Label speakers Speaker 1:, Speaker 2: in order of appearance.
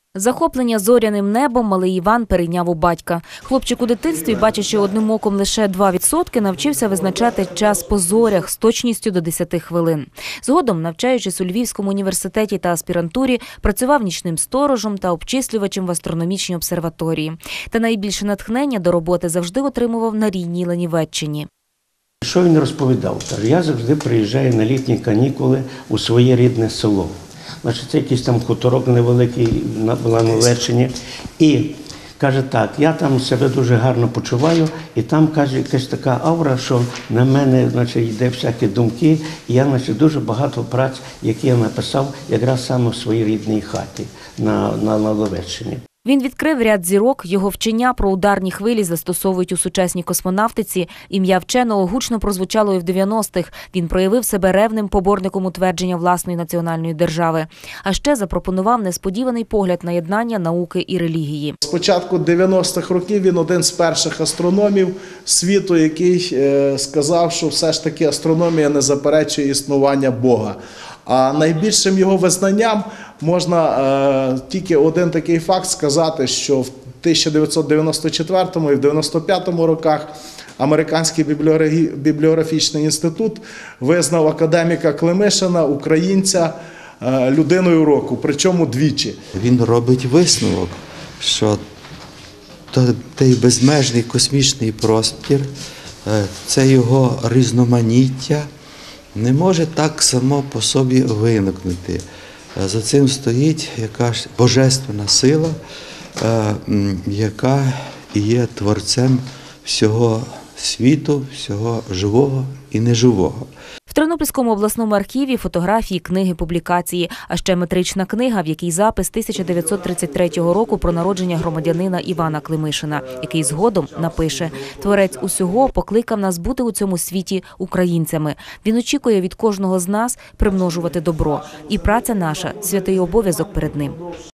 Speaker 1: Захоплення зоряним небом малий Іван перейняв у батька. Хлопчик у дитинстві, бачачи одним оком лише 2%, навчився визначати час по зорях з точністю до 10 хвилин. Згодом, навчаючись у Львівському університеті та аспірантурі, працював нічним сторожем та обчислювачем в астрономічній обсерваторії. Та найбільше натхнення до роботи завжди отримував на рідній Ланівеччині.
Speaker 2: Що він розповідав? Каже, я завжди приїжджаю на літні канікули у своє рідне село. Значить, це якийсь там хуторок невеликий на Ланівеччині. І каже так, я там себе дуже гарно почуваю, і там, каже, якась така аура, що на мене, значить, йде всякі думки, і я, значить, дуже багато праць, які я написав якраз саме в своїй рідній хаті на Ланівеччині.
Speaker 1: Він відкрив ряд зірок, його вчення про ударні хвилі застосовують у сучасній космонавтиці. Ім'я вченого гучно прозвучало і в 90-х. Він проявив себе ревним поборником утвердження власної національної держави. А ще запропонував несподіваний погляд на єднання науки і релігії.
Speaker 3: З початку 90-х років він один з перших астрономів світу, який сказав, що все ж таки астрономія не заперечує існування Бога. А найбільшим його визнанням можна тільки один такий факт сказати, що в 1994 і в 1995 роках Американський бібліографічний інститут визнав академіка Климишина, українця, людиною року, причому двічі.
Speaker 4: Він робить висновок, що той безмежний космічний простір, це його різноманіття, не може так само по собі виникнути. За цим стоїть якась божественна сила, яка є творцем всього світу, всього живого і неживого.
Speaker 1: В Тернопільському обласному архіві фотографії, книги, публікації, а ще метрична книга, в якій запис 1933 року про народження громадянина Івана Климишина, який згодом напише: «Творець усього покликав нас бути у цьому світі українцями. Він очікує від кожного з нас примножувати добро. І праця наша – святий обов'язок перед ним».